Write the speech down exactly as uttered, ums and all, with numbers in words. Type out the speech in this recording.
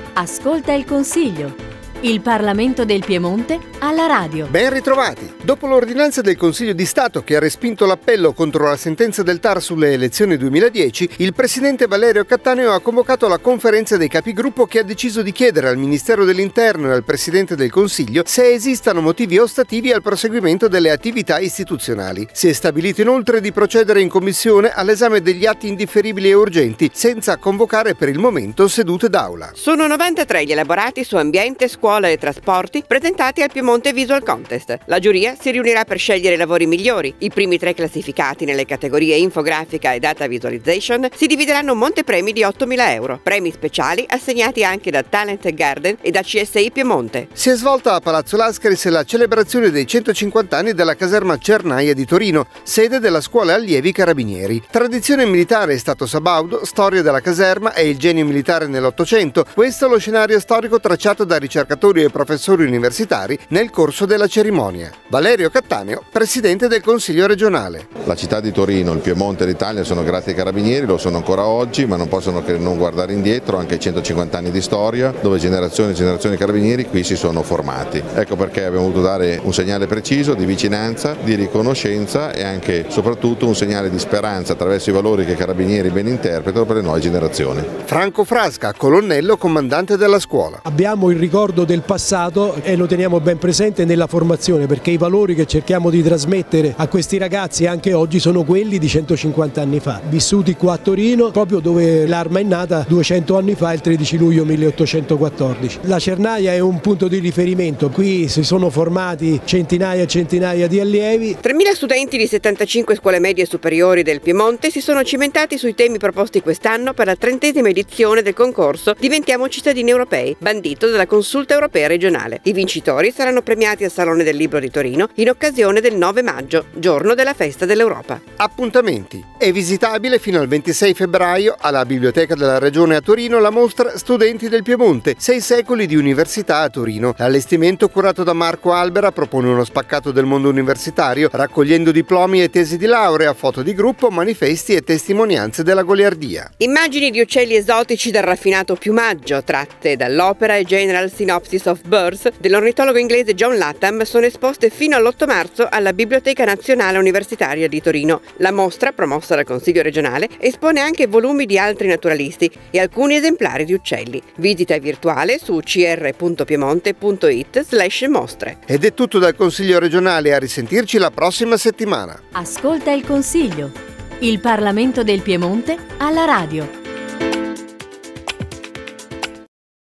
Ascolta il Consiglio. Il Parlamento del Piemonte alla radio. Ben ritrovati! Dopo l'ordinanza del Consiglio di Stato che ha respinto l'appello contro la sentenza del T A R sulle elezioni duemiladieci, il presidente Valerio Cattaneo ha convocato la conferenza dei capigruppo che ha deciso di chiedere al Ministero dell'Interno e al Presidente del Consiglio se esistano motivi ostativi al proseguimento delle attività istituzionali. Si è stabilito inoltre di procedere in Commissione all'esame degli atti indifferibili e urgenti, senza convocare per il momento sedute d'Aula. Sono novantatré gli elaborati su ambiente, scuola e trasporti presentati al Piemonte Visual Contest. La giuria si riunirà per scegliere i lavori migliori. I primi tre classificati nelle categorie infografica e data visualization si divideranno un montepremi di ottomila euro. Premi speciali assegnati anche da Talent Garden e da C S I Piemonte. Si è svolta a Palazzo Lascaris la celebrazione dei centocinquanta anni della caserma Cernaia di Torino, sede della Scuola Allievi Carabinieri. Tradizione militare e stato sabaudo, storia della caserma e il genio militare nell'Ottocento. Questo è lo scenario storico tracciato da ricercatori e professori universitari nel corso della cerimonia. Valerio Cattaneo, presidente del Consiglio regionale. La città di Torino, il Piemonte e l'Italia sono grati ai carabinieri, lo sono ancora oggi, ma non possono che non guardare indietro anche ai centocinquanta anni di storia, dove generazioni e generazioni di carabinieri qui si sono formati. Ecco perché abbiamo voluto dare un segnale preciso di vicinanza, di riconoscenza e anche soprattutto un segnale di speranza attraverso i valori che i carabinieri ben interpretano per le nuove generazioni. Franco Frasca, colonnello comandante della scuola. Abbiamo il ricordo del passato e lo teniamo ben presente nella formazione, perché i valori che cerchiamo di trasmettere a questi ragazzi anche oggi sono quelli di centocinquanta anni fa, vissuti qua a Torino, proprio dove l'arma è nata duecento anni fa, il tredici luglio milleottocentoquattordici. La Cernaia è un punto di riferimento, qui si sono formati centinaia e centinaia di allievi. tremila studenti di settantacinque scuole medie superiori del Piemonte si sono cimentati sui temi proposti quest'anno per la trentesima edizione del concorso Diventiamo cittadini europei, bandito dalla Consulta Europea Regionale. I vincitori saranno premiati al Salone del Libro di Torino in occasione del nove maggio, giorno della Festa dell'Europa. Appuntamenti. È visitabile fino al ventisei febbraio alla Biblioteca della Regione a Torino la mostra Studenti del Piemonte, sei secoli di università a Torino. L'allestimento curato da Marco Albera propone uno spaccato del mondo universitario, raccogliendo diplomi e tesi di laurea, foto di gruppo, manifesti e testimonianze della goliardia. Immagini di uccelli esotici dal raffinato piumaggio, tratte dall'opera A General Synopsis of Birds dell'ornitologo inglese John Latham, sono esposte fino all'otto marzo alla Biblioteca Nazionale Universitaria di Torino. La mostra, promossa dal Consiglio regionale, espone anche volumi di altri naturalisti e alcuni esemplari di uccelli. Visita virtuale su c r punto piemonte punto it slash mostre. Ed è tutto dal Consiglio regionale, a risentirci la prossima settimana. Ascolta il Consiglio. Il Parlamento del Piemonte alla radio.